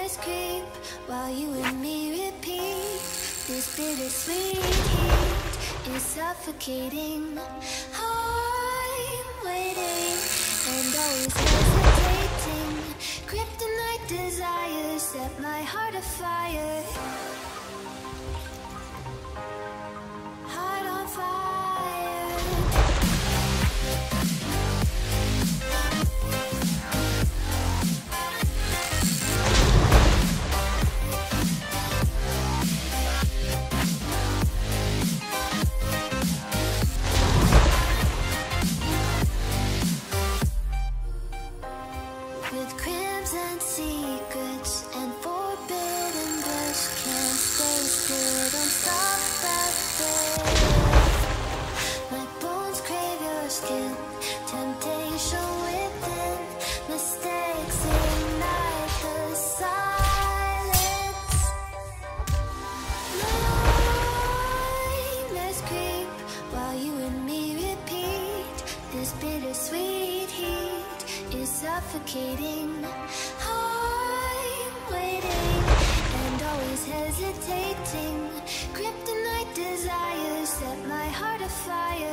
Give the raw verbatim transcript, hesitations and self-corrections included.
Nightmares creep while you and me repeat. This bittersweet heat is suffocating. I'm waiting and always hesitating. Kryptonite desires set my heart afire. Heart on fire. With crimson secrets and forbidden bliss, can't stay still, don't stop right there. My bones crave your skin, temptation within, mistakes ignite the silence. Nightmares creep while you and me repeat. This bittersweet heat is suffocating. I'm waiting and always hesitating. Kryptonite desires set my heart afire.